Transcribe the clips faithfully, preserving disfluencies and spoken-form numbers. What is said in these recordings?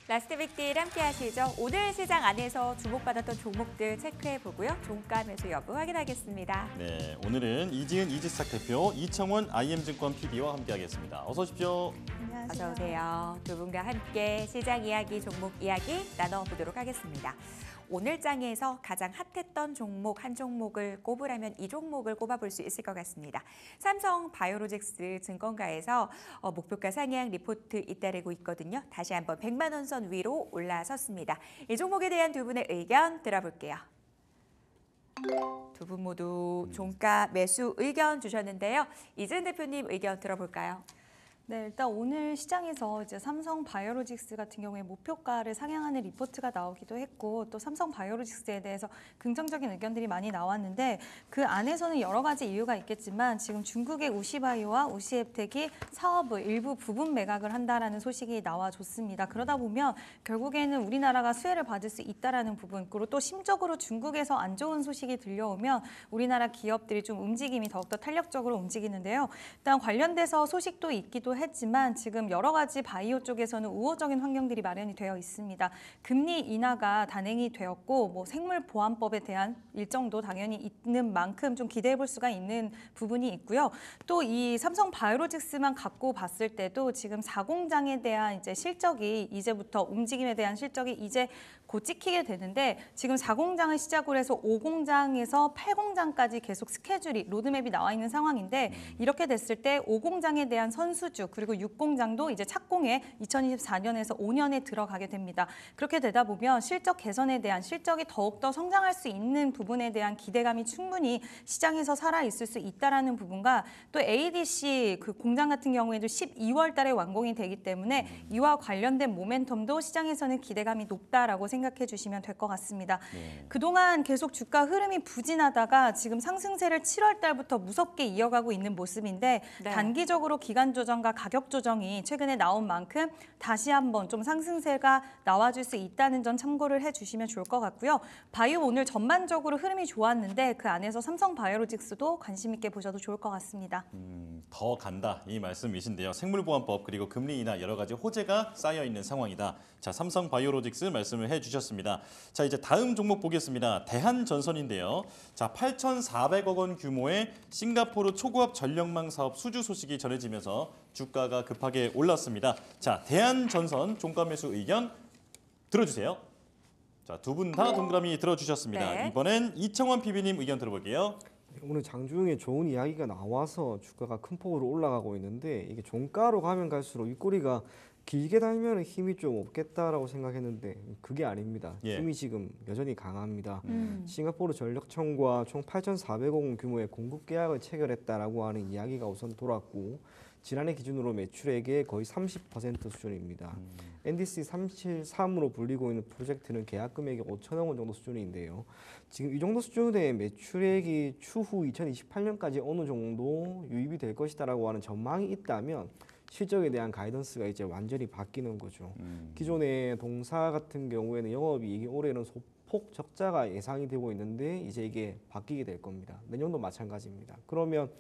라스트 빅딜 함께 하시죠. 오늘 시장 안에서 주목받았던 종목들 체크해보고요. 종가 매수 여부 확인하겠습니다. 네, 오늘은 이지은 이지스탁 대표, 이청원 아이엠증권 피디와 함께하겠습니다. 어서 오십시오. 안녕하세요. 어서 오세요. 두 분과 함께 시장 이야기, 종목 이야기 나눠보도록 하겠습니다. 오늘 장에서 가장 핫했던 종목 한 종목을 꼽으라면 이 종목을 꼽아볼 수 있을 것 같습니다. 삼성 바이오로직스 증권가에서 어, 목표가 상향 리포트 잇따르고 있거든요. 다시 한번 백만 원 선 위로 올라섰습니다. 이 종목에 대한 두 분의 의견 들어볼게요. 두 분 모두 종가 매수 의견 주셨는데요. 이재은 대표님 의견 들어볼까요? 네, 일단 오늘 시장에서 이제 삼성 바이오로직스 같은 경우에 목표가를 상향하는 리포트가 나오기도 했고 또 삼성 바이오로직스에 대해서 긍정적인 의견들이 많이 나왔는데 그 안에서는 여러 가지 이유가 있겠지만 지금 중국의 우시바이오와 우시앱텍이 사업을 일부 부분 매각을 한다라는 소식이 나와줬습니다. 그러다 보면 결국에는 우리나라가 수혜를 받을 수 있다라는 부분 그리고 또 심적으로 중국에서 안 좋은 소식이 들려오면 우리나라 기업들이 좀 움직임이 더욱더 탄력적으로 움직이는데요. 일단 관련돼서 소식도 있기도 했지만 지금 여러 가지 바이오 쪽에서는 우호적인 환경들이 마련이 되어 있습니다. 금리 인하가 단행이 되었고 뭐 생물보안법에 대한 일정도 당연히 있는 만큼 좀 기대해 볼 수가 있는 부분이 있고요. 또 이 삼성 바이오로직스만 갖고 봤을 때도 지금 사 공장에 대한 이제 실적이 이제부터 움직임에 대한 실적이 이제 곧 찍히게 되는데 지금 사 공장을 시작으로 해서 오 공장에서 팔 공장까지 계속 스케줄이 로드맵이 나와 있는 상황인데 이렇게 됐을 때 오 공장에 대한 선수주 그리고 육 공장도 이제 착공에 이천이십사 년에서 오 년에 들어가게 됩니다. 그렇게 되다 보면 실적 개선에 대한 실적이 더욱더 성장할 수 있는 부분에 대한 기대감이 충분히 시장에서 살아있을 수 있다는 부분과 또 에이디씨 그 공장 같은 경우에도 십이월 달에 완공이 되기 때문에 이와 관련된 모멘텀도 시장에서는 기대감이 높다라고 생각해 주시면 될 것 같습니다. 네. 그동안 계속 주가 흐름이 부진하다가 지금 상승세를 칠월 달부터 무섭게 이어가고 있는 모습인데 네. 단기적으로 기간 조정과 가격 조정이 최근에 나온 만큼 다시 한번 좀 상승세가 나와줄 수 있다는 점 참고를 해주시면 좋을 것 같고요. 바이오 오늘 전반적으로 흐름이 좋았는데 그 안에서 삼성 바이오로직스도 관심 있게 보셔도 좋을 것 같습니다. 음, 더 간다 이 말씀이신데요. 생물보안법 그리고 금리 인하 여러 가지 호재가 쌓여 있는 상황이다. 자, 삼성 바이오로직스 말씀을 해주셨습니다. 자, 이제 다음 종목 보겠습니다. 대한전선인데요. 자, 팔천사백억 원 규모의 싱가포르 초고압 전력망 사업 수주 소식이 전해지면서 주가가 급하게 올랐습니다. 자, 대한전선 종가 매수 의견 들어주세요. 자, 두 분 다 동그라미 들어주셨습니다. 네. 이번엔 이청원 피비님 의견 들어볼게요. 오늘 장중에 좋은 이야기가 나와서 주가가 큰 폭으로 올라가고 있는데 이게 종가로 가면 갈수록 윗꼬리가 길게 달면 힘이 좀 없겠다라고 생각했는데 그게 아닙니다. 예. 힘이 지금 여전히 강합니다. 음. 싱가포르 전력청과 총 팔천사백억 원 규모의 공급 계약을 체결했다라고 하는 이야기가 우선 돌았고 지난해 기준으로 매출액의 거의 삼십 퍼센트 수준입니다. 음. 엔디씨 삼칠삼으로 불리고 있는 프로젝트는 계약 금액이 오천억 원 정도 수준인데요. 지금 이 정도 수준의 매출액이 추후 이천이십팔 년까지 어느 정도 유입이 될 것이다라고 하는 전망이 있다면 실적에 대한 가이던스가 이제 완전히 바뀌는 거죠. 음. 기존의 동사 같은 경우에는 영업이익이 올해는 소폭 적자가 예상이 되고 있는데 이제 이게 바뀌게 될 겁니다. 내년도 마찬가지입니다. 그러면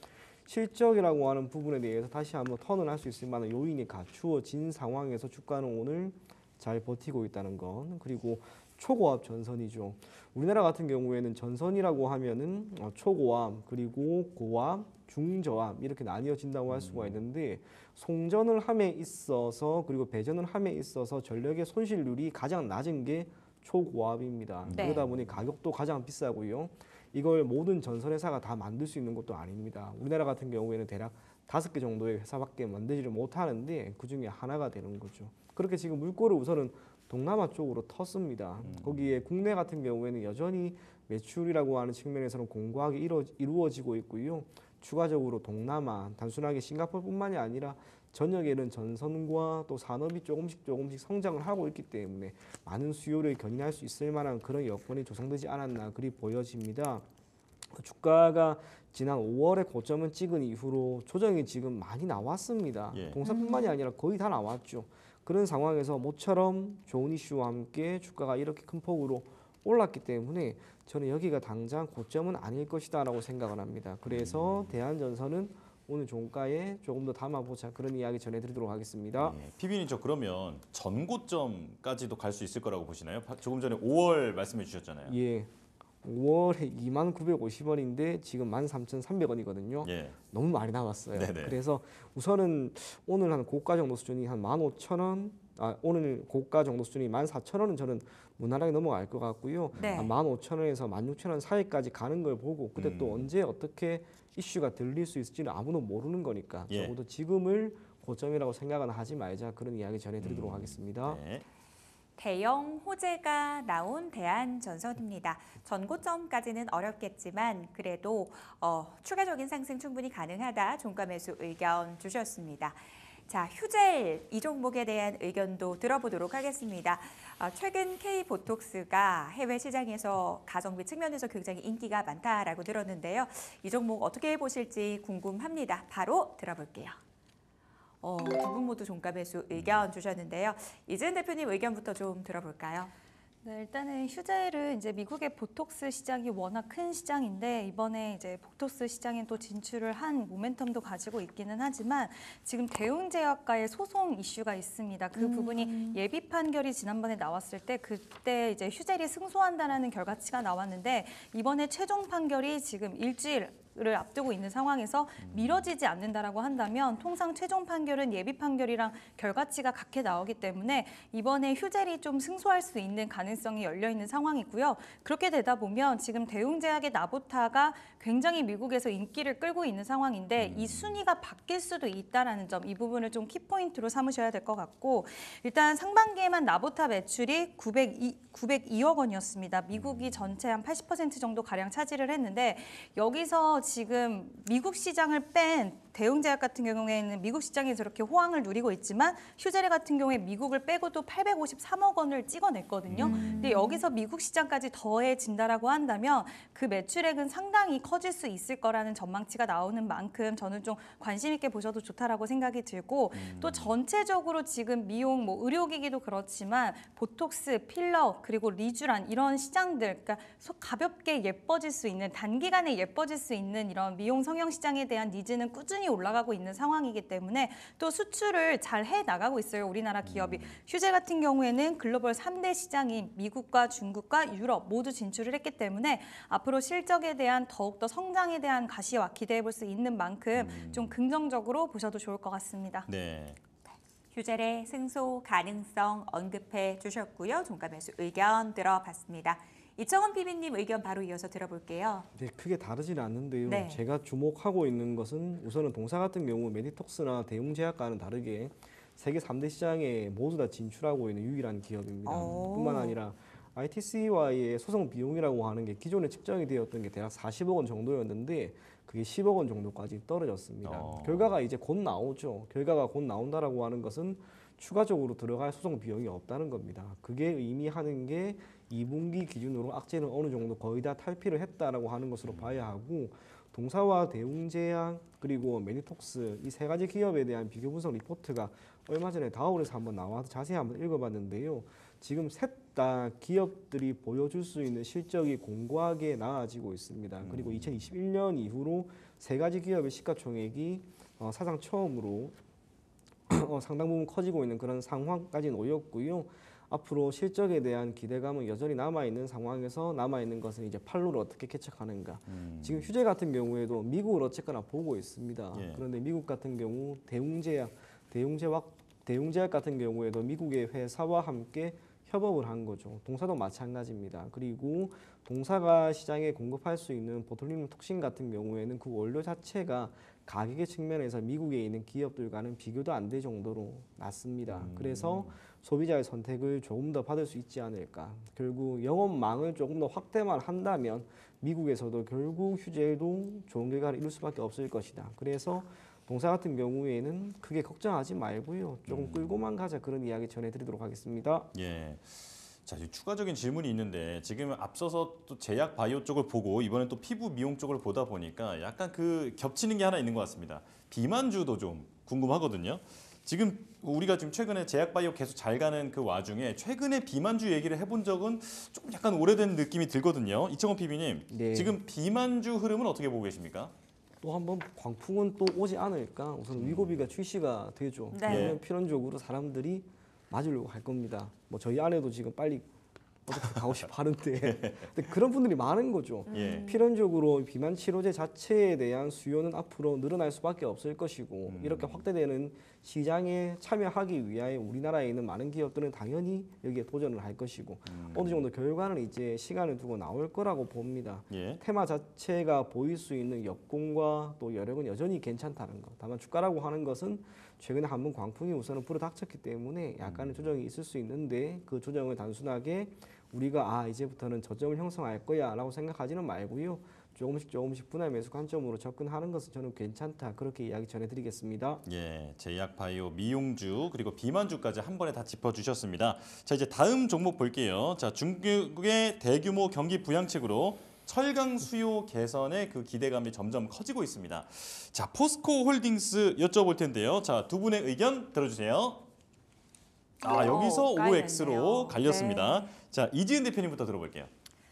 실적이라고 하는 부분에 대해서 다시 한번 턴을 할 수 있을 만한 요인이 갖추어진 상황에서 주가는 오늘 잘 버티고 있다는 것. 그리고 초고압 전선이죠. 우리나라 같은 경우에는 전선이라고 하면은 초고압 그리고 고압, 중저압 이렇게 나뉘어진다고 할 수가 있는데 송전을 함에 있어서 그리고 배전을 함에 있어서 전력의 손실률이 가장 낮은 게 초고압입니다. 네. 그러다 보니 가격도 가장 비싸고요. 이걸 모든 전선 회사가 다 만들 수 있는 것도 아닙니다. 우리나라 같은 경우에는 대략 다섯 개 정도의 회사밖에 만들지를 못하는데 그중에 하나가 되는 거죠. 그렇게 지금 물꼬를 우선은 동남아 쪽으로 텄습니다. 음. 거기에 국내 같은 경우에는 여전히 매출이라고 하는 측면에서는 공고하게 이루, 이루어지고 있고요. 추가적으로 동남아, 단순하게 싱가포르뿐만이 아니라 전역에는 전선과 또 산업이 조금씩 조금씩 성장을 하고 있기 때문에 많은 수요를 견인할 수 있을 만한 그런 여건이 조성되지 않았나 그리 보여집니다. 주가가 지난 오월에 고점을 찍은 이후로 조정이 지금 많이 나왔습니다. 예. 동사뿐만이 아니라 거의 다 나왔죠. 그런 상황에서 모처럼 좋은 이슈와 함께 주가가 이렇게 큰 폭으로 올랐기 때문에 저는 여기가 당장 고점은 아닐 것이다 라고 생각을 합니다. 그래서 대한전선은 오늘 종가에 조금 더 담아보자 그런 이야기 전해드리도록 하겠습니다. 네, 피비님 저 그러면 전고점까지도 갈 수 있을 거라고 보시나요? 파- 조금 전에 오월 말씀해 주셨잖아요. 예, 오월에 이만 구백오십 원인데 지금 만 삼천삼백 원이거든요. 예. 너무 많이 남았어요. 네네. 그래서 우선은 오늘 한 고가 정도 수준이 한 만 오천 원, 아 오늘 고가 정도 수준이 만 사천 원은 저는 무난하게 넘어갈 것 같고요. 네. 한 만 오천 원에서 만 육천 원 사이까지 가는 걸 보고 그때 또 음. 언제 어떻게 이슈가 들릴 수 있을지는 아무도 모르는 거니까 예. 적어도 지금을 고점이라고 생각은 하지 말자 그런 이야기 전해드리도록 음. 하겠습니다. 네. 대형 호재가 나온 대한전선입니다. 전고점까지는 어렵겠지만 그래도 어, 추가적인 상승 충분히 가능하다 종가 매수 의견 주셨습니다. 자, 휴젤 이 종목에 대한 의견도 들어보도록 하겠습니다. 어, 최근 K보톡스가 해외 시장에서 가성비 측면에서 굉장히 인기가 많다라고 들었는데요. 이 종목 어떻게 보실지 궁금합니다. 바로 들어볼게요. 어, 두 분 모두 종가 매수 의견 주셨는데요. 이재은 대표님 의견부터 좀 들어볼까요? 네, 일단은 휴젤은 이제 미국의 보톡스 시장이 워낙 큰 시장인데 이번에 이제 보톡스 시장에 또 진출을 한 모멘텀도 가지고 있기는 하지만 지금 대웅제약과의 소송 이슈가 있습니다. 그 음. 부분이 예비 판결이 지난번에 나왔을 때 그때 이제 휴젤이 승소한다라는 결과치가 나왔는데 이번에 최종 판결이 지금 일주일 를 앞두고 있는 상황에서 미뤄지지 않는다라고 한다면 통상 최종 판결은 예비 판결이랑 결과치가 같게 나오기 때문에 이번에 휴젤이 좀 승소할 수 있는 가능성이 열려 있는 상황이고요. 그렇게 되다 보면 지금 대웅제약의 나보타가 굉장히 미국에서 인기를 끌고 있는 상황인데 이 순위가 바뀔 수도 있다라는 점, 이 부분을 좀 키포인트로 삼으셔야 될 것 같고 일단 상반기에만 나보타 매출이 구백이, 구백이억 원이었습니다. 미국이 전체 한 팔십 퍼센트 정도 가량 차지를 했는데 여기서 지금 미국 시장을 뺀 대웅제약 같은 경우에는 미국 시장에서 저렇게 호황을 누리고 있지만 휴젤 같은 경우에 미국을 빼고도 팔백오십삼억 원을 찍어냈거든요. 음. 근데 여기서 미국 시장까지 더해진다라고 한다면 그 매출액은 상당히 커질 수 있을 거라는 전망치가 나오는 만큼 저는 좀 관심 있게 보셔도 좋다라고 생각이 들고 음. 또 전체적으로 지금 미용, 뭐 의료기기도 그렇지만 보톡스, 필러 그리고 리쥬란 이런 시장들, 그러니까 소- 가볍게 예뻐질 수 있는 단기간에 예뻐질 수 있는 이런 미용 성형 시장에 대한 니즈는 꾸준히 올라가고 있는 상황이기 때문에 또 수출을 잘 해 나가고 있어요. 우리나라 기업이. 휴젤 같은 경우에는 글로벌 삼 대 시장인 미국과 중국과 유럽 모두 진출을 했기 때문에 앞으로 실적에 대한 더욱더 성장에 대한 가시와 기대해 볼 수 있는 만큼 좀 긍정적으로 보셔도 좋을 것 같습니다. 네. 휴젤의 승소 가능성 언급해 주셨고요. 종가 매수 의견 들어봤습니다. 이청원 피비님 의견 바로 이어서 들어볼게요. 네, 크게 다르지는 않는데요. 네. 제가 주목하고 있는 것은 우선은 동사 같은 경우 메디톡스나 대웅제약과는 다르게 세계 삼 대 시장에 모두 다 진출하고 있는 유일한 기업입니다. 오. 뿐만 아니라 아이티씨와의 소송 비용이라고 하는 게 기존에 측정이 되었던 게 대략 사십억 원 정도였는데 그게 십억 원 정도까지 떨어졌습니다. 어. 결과가 이제 곧 나오죠. 결과가 곧 나온다라고 하는 것은 추가적으로 들어갈 소송 비용이 없다는 겁니다. 그게 의미하는 게 이 분기 기준으로 악재는 어느 정도 거의 다 탈피를 했다라고 하는 것으로 봐야 하고 동사와 대웅제약 그리고 메디톡스 이 세 가지 기업에 대한 비교 분석 리포트가 얼마 전에 다우에서 한번 나와서 자세히 한번 읽어봤는데요. 지금 셋 다 기업들이 보여줄 수 있는 실적이 공고하게 나아지고 있습니다. 그리고 이천이십일 년 이후로 세 가지 기업의 시가총액이 어, 사상 처음으로 어, 상당 부분 커지고 있는 그런 상황까지 놓였고요. 앞으로 실적에 대한 기대감은 여전히 남아있는 상황에서 남아있는 것은 이제 판로를 어떻게 개척하는가. 음. 지금 휴재 같은 경우에도 미국을 어쨌거나 보고 있습니다. 예. 그런데 미국 같은 경우 대웅제약, 대웅제약, 대웅제약 같은 경우에도 미국의 회사와 함께 협업을 한 거죠. 동사도 마찬가지입니다. 그리고 동사가 시장에 공급할 수 있는 보툴리눔 톡신 같은 경우에는 그 원료 자체가 가격의 측면에서 미국에 있는 기업들과는 비교도 안 될 정도로 낮습니다. 음. 그래서 소비자의 선택을 조금 더 받을 수 있지 않을까. 결국 영업망을 조금 더 확대만 한다면 미국에서도 결국 휴재도 좋은 결과를 이룰 수밖에 없을 것이다. 그래서 동사 같은 경우에는 크게 걱정하지 말고요. 조금 음. 끌고만 가자 그런 이야기 전해드리도록 하겠습니다. 예. 자, 이제 추가적인 질문이 있는데 지금 앞서서 또 제약 바이오 쪽을 보고 이번엔 또 피부 미용 쪽을 보다 보니까 약간 그 겹치는 게 하나 있는 것 같습니다. 비만주도 좀 궁금하거든요. 지금 우리가 지금 최근에 제약 바이오 계속 잘 가는 그 와중에 최근에 비만주 얘기를 해본 적은 좀 약간 오래된 느낌이 들거든요. 이청원 피비님, 네. 지금 비만주 흐름은 어떻게 보고 계십니까? 또 한번 광풍은 또 오지 않을까. 우선 위고비가 출시가 되죠. 네. 그러면 필연적으로 사람들이 맞으려고 할 겁니다. 뭐 저희 아내도 지금 빨리 어떻게 가고 싶어 하는데 근데 그런 분들이 많은 거죠. 예. 필연적으로 비만 치료제 자체에 대한 수요는 앞으로 늘어날 수밖에 없을 것이고 음. 이렇게 확대되는 시장에 참여하기 위하여 우리나라에 있는 많은 기업들은 당연히 여기에 도전을 할 것이고 음. 어느 정도 결과는 이제 시간을 두고 나올 거라고 봅니다. 예. 테마 자체가 보일 수 있는 역공과 또 여력은 여전히 괜찮다는 것. 다만 주가라고 하는 것은 최근에 한번 광풍이 우선은 불어닥쳤기 때문에 약간의 조정이 있을 수 있는데 그 조정을 단순하게 우리가 아 이제부터는 저점을 형성할 거야라고 생각하지는 말고요. 조금씩 조금씩 분할 매수 관점으로 접근하는 것은 저는 괜찮다. 그렇게 이야기 전해드리겠습니다. 예, 제약 바이오, 미용주 그리고 비만주까지 한 번에 다 짚어주셨습니다. 자 이제 다음 종목 볼게요. 자 중국의 대규모 경기 부양책으로 철강 수요 개선의 그 기대감이 점점 커지고 있습니다. 자 포스코 홀딩스 여쭤볼 텐데요. 자 두 분의 의견 들어주세요. 아 오, 여기서 깔렸네요. 오엑스로 갈렸습니다. 자 이지은 대표님부터 들어볼게요.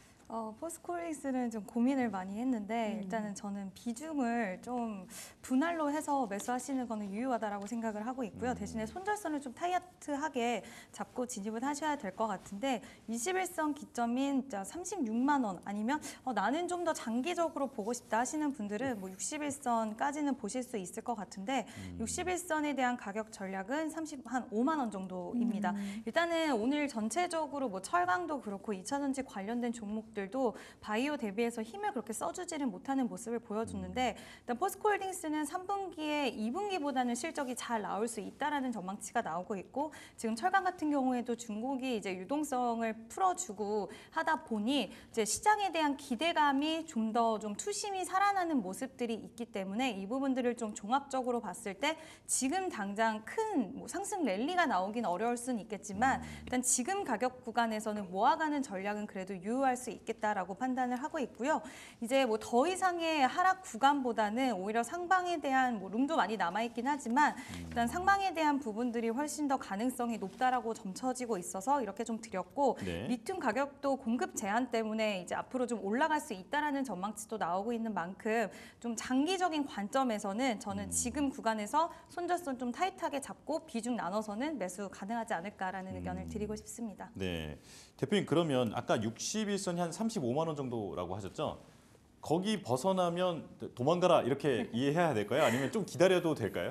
어, 포스코홀딩스는 좀 고민을 많이 했는데 음. 일단은 저는 비중을 좀 분할로 해서 매수하시는 거는 유효하다라고 생각을 하고 있고요. 음. 대신에 손절선을 좀 타이트하게 잡고 진입을 하셔야 될 것 같은데 이십일 선 기점인 삼십육만 원 아니면 어, 나는 좀 더 장기적으로 보고 싶다 하시는 분들은 뭐 육십일 선까지는 보실 수 있을 것 같은데 음. 육십일 선에 대한 가격 전략은 삼십, 한 오만 원 정도입니다. 음. 일단은 오늘 전체적으로 뭐 철강도 그렇고 이차전지 관련된 종목들도 바이오 대비해서 힘을 그렇게 써주지는 못하는 모습을 보여주는데 일단 포스코홀딩스는 삼 분기에 이 분기보다는 실적이 잘 나올 수 있다라는 전망치가 나오고 있고 지금 철강 같은 경우에도 중국이 이제 유동성을 풀어주고 하다 보니 이제 시장에 대한 기대감이 좀 더 좀 투심이 살아나는 모습들이 있기 때문에 이 부분들을 좀 종합적으로 봤을 때 지금 당장 큰 뭐 상승 랠리가 나오긴 어려울 수는 있겠지만 일단 지금 가격 구간에서는 모아가는 전략은 그래도 유효할 수 있겠다라고 판단을 하고 있고요. 이제 뭐 더 이상의 하락 구간보다는 오히려 상방에 대한 뭐 룸도 많이 남아있긴 하지만 일단 상방에 대한 부분들이 훨씬 더 가능성이 높다라고 점쳐지고 있어서 이렇게 좀 드렸고 네. 리튬 가격도 공급 제한 때문에 이제 앞으로 좀 올라갈 수 있다라는 전망치도 나오고 있는 만큼 좀 장기적인 관점에서는 저는 지금 구간에서 손절선 좀 타이트하게 잡고 비중 나눠서는 매수 가능하지 않을까라는 의견을 드리고 싶습니다. 네, 대표님 그러면 아까 육십일 선이 한 삼십오만 원 정도라고 하셨죠? 거기 벗어나면 도망가라 이렇게 이해해야 될까요? 아니면 좀 기다려도 될까요?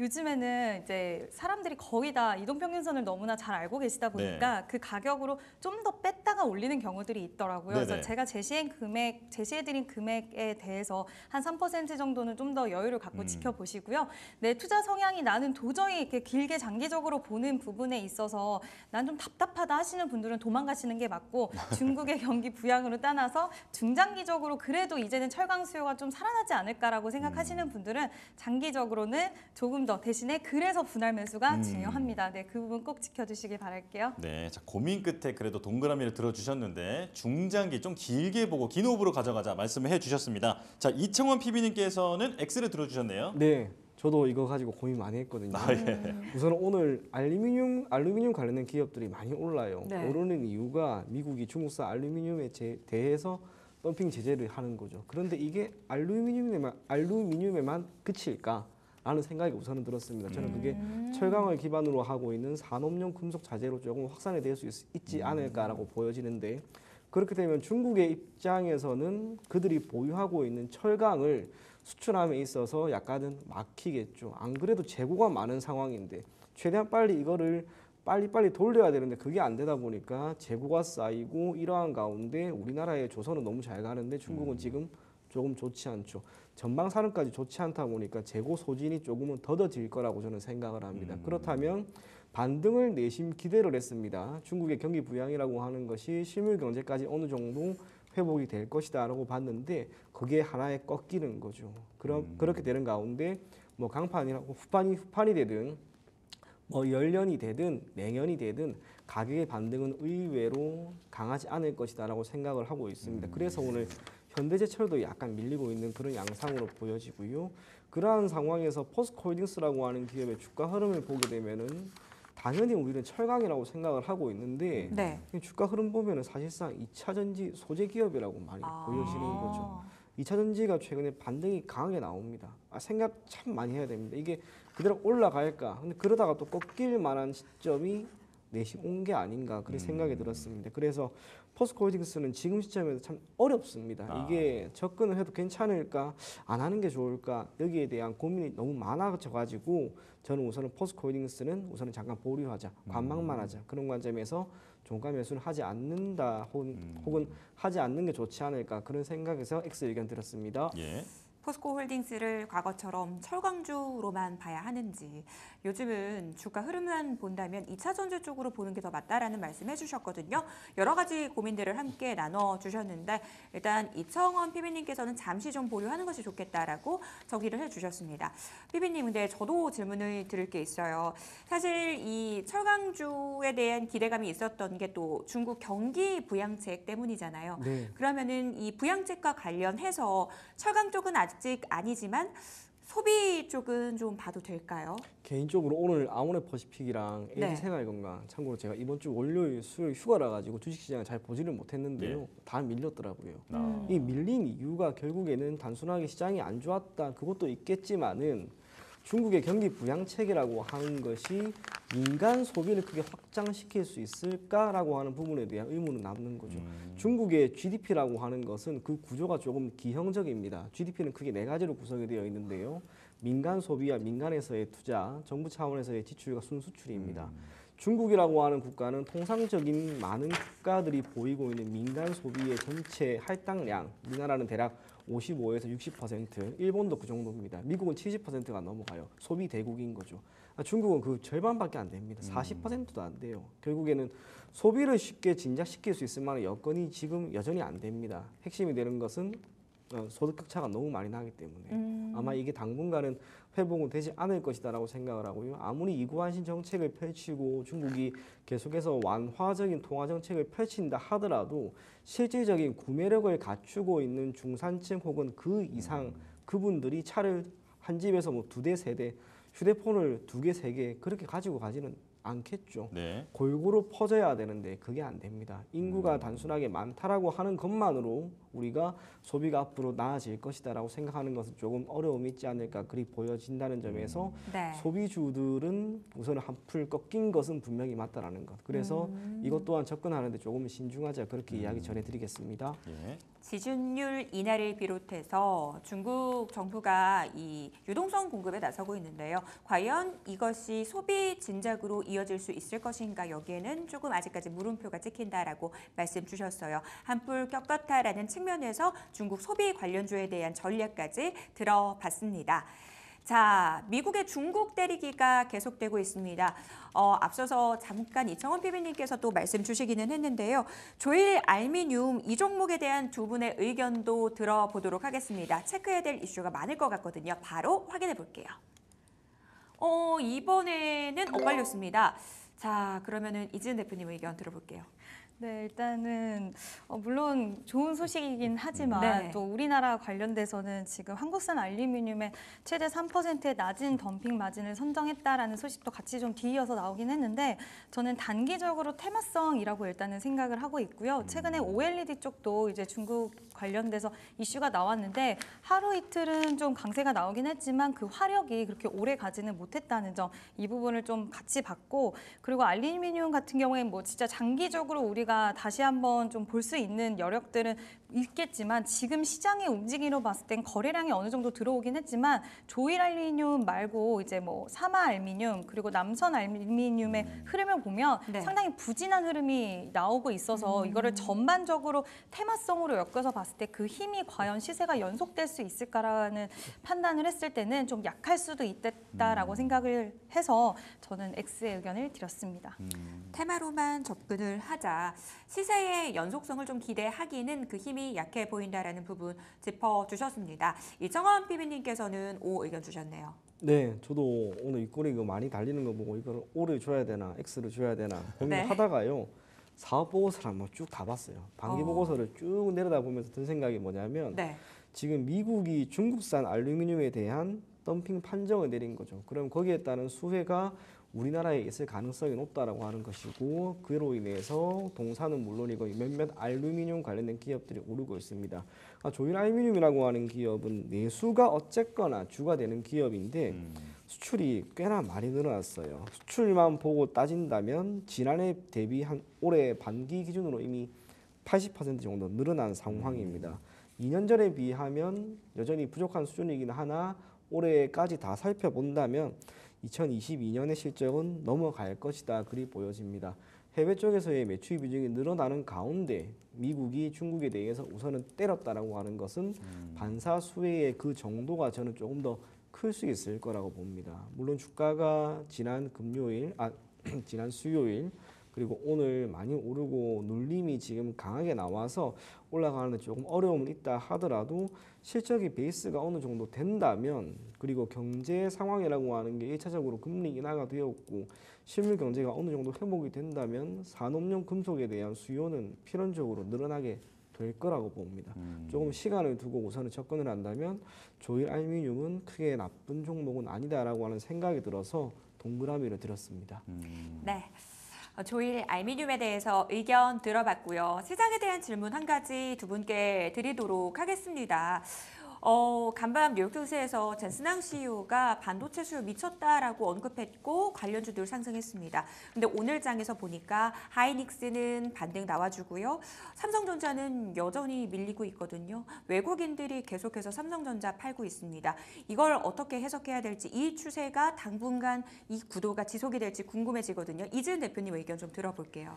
요즘에는 이제 사람들이 거의 다 이동평균선을 너무나 잘 알고 계시다 보니까 그 가격으로 좀 더 뺐다가 올리는 경우들이 있더라고요. 네네. 그래서 제가 제시한 금액, 제시해드린 금액에 대해서 한 삼 퍼센트 정도는 좀 더 여유를 갖고 음. 지켜보시고요. 내 투자 성향이 나는 도저히 이렇게 길게 장기적으로 보는 부분에 있어서 난 좀 답답하다 하시는 분들은 도망가시는 게 맞고 중국의 경기 부양으로 따라서 중장기적으로 그래도 이제는 철강 수요가 좀 살아나지 않을까라고 생각하시는 분들은 장기적으로는 조금 더 대신에 그래서 분할 매수가 음. 중요합니다. 네, 그 부분 꼭 지켜주시길 바랄게요. 네, 자 고민 끝에 그래도 동그라미를 들어주셨는데 중장기 좀 길게 보고 긴 호흡으로 가져가자 말씀을 해주셨습니다. 자 이창원 피비님께서는 X를 들어주셨네요. 네, 저도 이거 가지고 고민 많이 했거든요. 아, 예. 우선 오늘 알루미늄 알루미늄 관련된 기업들이 많이 올라요. 네. 오르는 이유가 미국이 중국산 알루미늄에 제- 대해서 덤핑 제재를 하는 거죠. 그런데 이게 알루미늄에만 알루미늄에만 그칠까? 라는 생각이 우선은 들었습니다. 저는 그게 철강을 기반으로 하고 있는 산업용 금속 자재로 조금 확산이 될 수 있지 않을까라고 보여지는데 그렇게 되면 중국의 입장에서는 그들이 보유하고 있는 철강을 수출함에 있어서 약간은 막히겠죠. 안 그래도 재고가 많은 상황인데 최대한 빨리 이거를 빨리빨리 돌려야 되는데 그게 안 되다 보니까 재고가 쌓이고 이러한 가운데 우리나라의 조선은 너무 잘 가는데 중국은 지금 조금 좋지 않죠. 전방 산업까지 좋지 않다 보니까 재고 소진이 조금은 더뎌질 거라고 저는 생각을 합니다. 음. 그렇다면 반등을 내심 기대를 했습니다. 중국의 경기 부양이라고 하는 것이 실물 경제까지 어느 정도 회복이 될 것이다라고 봤는데 그게 하나의 꺾이는 거죠. 그럼 음. 그렇게 되는 가운데 뭐 강판이라고 후판이 후판이 되든 뭐 열년이 되든 내년이 되든 가격의 반등은 의외로 강하지 않을 것이다라고 생각을 하고 있습니다. 그래서 오늘 현대제철도 약간 밀리고 있는 그런 양상으로 보여지고요. 그러한 상황에서 포스코홀딩스라고 하는 기업의 주가 흐름을 보게 되면은 당연히 우리는 철강이라고 생각을 하고 있는데 네. 이 주가 흐름 보면은 사실상 이차전지 소재 기업이라고 많이 아. 보여지는 거죠. 이 차 전지가 최근에 반등이 강하게 나옵니다. 아, 생각 참 많이 해야 됩니다. 이게 그대로 올라갈까? 근데 그러다가 또 꺾일 만한 시점이 내심 온 게 아닌가 그런 생각이 들었습니다. 그래서 포스코홀딩스는 지금 시점에서 참 어렵습니다. 아. 이게 접근을 해도 괜찮을까? 안 하는 게 좋을까? 여기에 대한 고민이 너무 많아져가지고 저는 우선은 포스코홀딩스는 우선은 잠깐 보류하자, 관망만 하자 그런 관점에서 종가 매수는 하지 않는다 혹은, 음. 혹은 하지 않는 게 좋지 않을까 그런 생각에서 X 의견 드렸습니다. 예. 포스코홀딩스를 과거처럼 철강주로만 봐야 하는지, 요즘은 주가 흐름만 본다면 이 차 전지 쪽으로 보는 게 더 맞다라는 말씀 해주셨거든요. 여러 가지 고민들을 함께 나눠주셨는데 일단 이청원 피비님께서는 잠시 좀 보류하는 것이 좋겠다라고 정리를 해주셨습니다. 피비님, 근데 저도 질문을 드릴 게 있어요. 사실 이 철강주에 대한 기대감이 있었던 게 또 중국 경기 부양책 때문이잖아요. 네. 그러면은 이 부양책과 관련해서 철강 쪽은 아직 아니지만 소비 쪽은 좀 봐도 될까요? 개인적으로 오늘 아모레퍼시픽이랑 네. 에이지생활건강 참고로 제가 이번 주 월요일 수요일 휴가라 가지고 주식시장을 잘 보지를 못했는데요. 네. 다 밀렸더라고요. 아. 이 밀린 이유가 결국에는 단순하게 시장이 안 좋았다 그것도 있겠지만은 중국의 경기 부양책이라고 하는 것이 민간 소비를 크게 확장시킬 수 있을까라고 하는 부분에 대한 의문은 남는 거죠. 음. 중국의 지디피라고 하는 것은 그 구조가 조금 기형적입니다. 지디피는 크게 네 가지로 구성이 되어 있는데요. 민간 소비와 민간에서의 투자, 정부 차원에서의 지출과 순수출입니다. 음. 중국이라고 하는 국가는 통상적인 많은 국가들이 보이고 있는 민간 소비의 전체 할당량, 우리나라는 대략 오십오에서 육십 퍼센트, 일본도 그 정도입니다. 미국은 칠십 퍼센트가 넘어가요. 소비 대국인 거죠. 중국은 그 절반밖에 안 됩니다. 사십 퍼센트도 안 돼요. 결국에는 소비를 쉽게 진작시킬 수 있을 만한 여건이 지금 여전히 안 됩니다. 핵심이 되는 것은 어, 소득 격차가 너무 많이 나기 때문에 음. 아마 이게 당분간은 회복은 되지 않을 것이다라고 생각을 하고요. 아무리 이구환신 정책을 펼치고 중국이 계속해서 완화적인 통화 정책을 펼친다 하더라도 실질적인 구매력을 갖추고 있는 중산층 혹은 그 이상 그분들이 차를 한 집에서 뭐 두 대, 세 대, 휴대폰을 두 개, 세 개 그렇게 가지고 가지는 않겠죠. 네. 골고루 퍼져야 되는데 그게 안 됩니다. 인구가 음. 단순하게 많다라고 하는 것만으로 우리가 소비가 앞으로 나아질 것이다라고 생각하는 것은 조금 어려움이 있지 않을까 그리 보여진다는 점에서 네. 소비주들은 우선 한풀 꺾인 것은 분명히 맞다라는 것. 그래서 음. 이것 또한 접근하는데 조금 신중하자 그렇게 이야기 전해드리겠습니다. 예. 지준율 인하를 비롯해서 중국 정부가 이 유동성 공급에 나서고 있는데요. 과연 이것이 소비 진작으로 이어질 수 있을 것인가, 여기에는 조금 아직까지 물음표가 찍힌다라고 말씀 주셨어요. 한풀 꺾었다라는 측면에서 중국 소비 관련주에 대한 전략까지 들어봤습니다. 자, 미국의 중국 때리기가 계속되고 있습니다. 어, 앞서서 잠깐 이청원 피비님께서도 말씀 주시기는 했는데요. 조일 알미늄 이 종목에 대한 두 분의 의견도 들어보도록 하겠습니다. 체크해야 될 이슈가 많을 것 같거든요. 바로 확인해 볼게요. 어, 이번에는 엇갈렸습니다. 자, 그러면은 이지은 대표님 의견 들어볼게요. 네, 일단은 어, 물론 좋은 소식이긴 하지만 네. 또 우리나라 관련돼서는 지금 한국산 알루미늄의 최대 삼 퍼센트의 낮은 덤핑 마진을 선정했다라는 소식도 같이 좀 뒤이어서 나오긴 했는데 저는 단기적으로 테마성이라고 일단은 생각을 하고 있고요. 최근에 오엘이디 쪽도 이제 중국 관련돼서 이슈가 나왔는데 하루 이틀은 좀 강세가 나오긴 했지만 그 화력이 그렇게 오래 가지는 못했다는 점, 이 부분을 좀 같이 봤고, 그리고 알루미늄 같은 경우에는 뭐 진짜 장기적으로 우리가 다시 한번 좀 볼 수 있는 여력들은 있겠지만 지금 시장의 움직임으로 봤을 땐 거래량이 어느 정도 들어오긴 했지만 조일 알루미늄 말고 이제 뭐 사마 알루미늄 그리고 남선 알루미늄의 흐름을 보면 네. 상당히 부진한 흐름이 나오고 있어서 이거를 전반적으로 테마성으로 엮어서 봤을 때 그 힘이 과연 시세가 연속될 수 있을까라는 판단을 했을 때는 좀 약할 수도 있겠다라고 생각을 해서 저는 X의 의견을 드렸습니다. 음. 테마로만 접근을 하자. 시세의 연속성을 좀 기대하기는 그 힘이 약해 보인다라는 부분 짚어주셨습니다. 이청원 피비님께서는 O 의견 주셨네요. 네, 저도 오늘 윗꼬리 이거 많이 달리는 거 보고 이걸 O를 줘야 되나 X를 줘야 되나 고민하다가요. 사업 보고서를 한번 쭉 다 봤어요. 반기 어. 보고서를 쭉 내려다 보면서 든 생각이 뭐냐면 네. 지금 미국이 중국산 알루미늄에 대한 덤핑 판정을 내린 거죠. 그럼 거기에 따른 수혜가 우리나라에 있을 가능성이 높다라고 하는 것이고 그로 인해서 동사는 물론이고 몇몇 알루미늄 관련된 기업들이 오르고 있습니다. 아, 조일 알루미늄이라고 하는 기업은 내수가 어쨌거나 주가 되는 기업인데 음. 수출이 꽤나 많이 늘어났어요. 수출만 보고 따진다면 지난해 대비 한 올해 반기 기준으로 이미 팔십 퍼센트 정도 늘어난 상황입니다. 이 년 전에 비하면 여전히 부족한 수준이긴 하나 올해까지 다 살펴본다면 이천이십이 년의 실적은 넘어갈 것이다 그리 보여집니다. 해외 쪽에서의 매출 비중이 늘어나는 가운데 미국이 중국에 대해서 우선은 때렸다라고 하는 것은 음. 반사 수혜의 그 정도가 저는 조금 더 클 수 있을 거라고 봅니다. 물론 주가가 지난 금요일, 아 지난 수요일 그리고 오늘 많이 오르고 눌림이 지금 강하게 나와서 올라가는 데 조금 어려움은 있다 하더라도 실적이 베이스가 어느 정도 된다면 그리고 경제 상황이라고 하는 게 일차적으로 금리 인하가 되었고 실물 경제가 어느 정도 회복이 된다면 산업용 금속에 대한 수요는 필연적으로 늘어나게 될 거라고 봅니다. 음. 조금 시간을 두고 우선은 접근을 한다면 조일 알루미늄은 크게 나쁜 종목은 아니다라고 하는 생각이 들어서 동그라미를 드렸습니다. 음. 네. 어, 조일 알루미늄에 대해서 의견 들어봤고요. 시장에 대한 질문 한 가지 두 분께 드리도록 하겠습니다. 어, 간밤 뉴욕 증시에서 젠슨항 씨이오가 반도체 수요 미쳤다라고 언급했고 관련주들 상승했습니다. 근데 오늘 장에서 보니까 하이닉스는 반등 나와주고요. 삼성전자는 여전히 밀리고 있거든요. 외국인들이 계속해서 삼성전자 팔고 있습니다. 이걸 어떻게 해석해야 될지 이 추세가 당분간 이 구도가 지속이 될지 궁금해지거든요. 이지은 대표님 의견 좀 들어볼게요.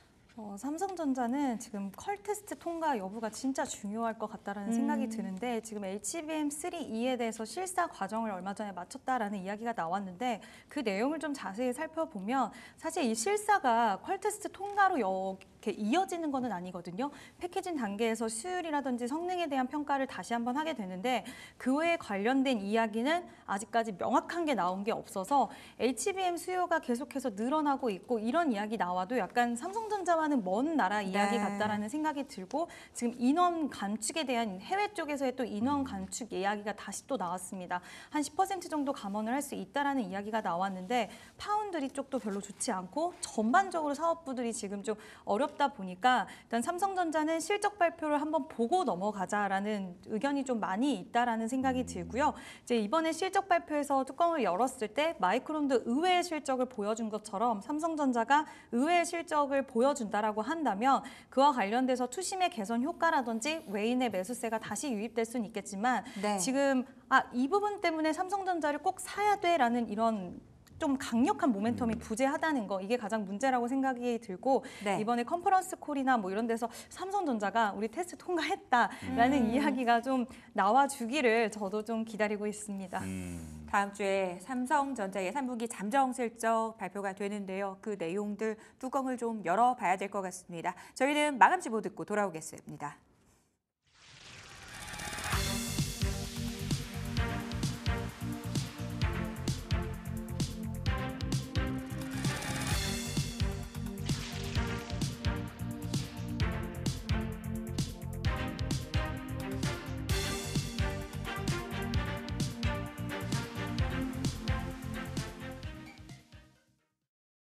어, 삼성전자는 지금 컬 테스트 통과 여부가 진짜 중요할 것 같다라는 음. 생각이 드는데 지금 에이치비엠 쓰리 이에 대해서 실사 과정을 얼마 전에 마쳤다라는 이야기가 나왔는데 그 내용을 좀 자세히 살펴보면 사실 이 실사가 컬 테스트 통과로 여, 이렇게 이어지는 것은 아니거든요. 패키징 단계에서 수율이라든지 성능에 대한 평가를 다시 한번 하게 되는데 그에 관련된 이야기는 아직까지 명확한 게 나온 게 없어서 에이치비엠 수요가 계속해서 늘어나고 있고 이런 이야기 나와도 약간 삼성전자와는 먼 나라 이야기 네. 같다라는 생각이 들고 지금 인원 감축에 대한 해외 쪽에서의 또 인원 감축 이야기가 다시 또 나왔습니다. 한 십 퍼센트 정도 감원을 할 수 있다라는 이야기가 나왔는데 파운드리 쪽도 별로 좋지 않고 전반적으로 사업부들이 지금 좀 어렵 다 보니까 일단 삼성전자는 실적 발표를 한번 보고 넘어가자라는 의견이 좀 많이 있다라는 생각이 들고요. 이제 이번에 실적 발표에서 뚜껑을 열었을 때 마이크론도 의외의 실적을 보여준 것처럼 삼성전자가 의외의 실적을 보여준다라고 한다면 그와 관련돼서 투심의 개선 효과라든지 외인의 매수세가 다시 유입될 수는 있겠지만 네. 지금 아, 이 부분 때문에 삼성전자를 꼭 사야 돼라는 이런 좀 강력한 모멘텀이 부재하다는 거 이게 가장 문제라고 생각이 들고 네. 이번에 컨퍼런스 콜이나 뭐 이런 데서 삼성전자가 우리 테스트 통과했다라는 음. 이야기가 좀 나와주기를 저도 좀 기다리고 있습니다. 음. 다음 주에 삼성전자의 삼 분기 잠정 실적 발표가 되는데요. 그 내용들 뚜껑을 좀 열어봐야 될 것 같습니다. 저희는 마감지보 듣고 돌아오겠습니다.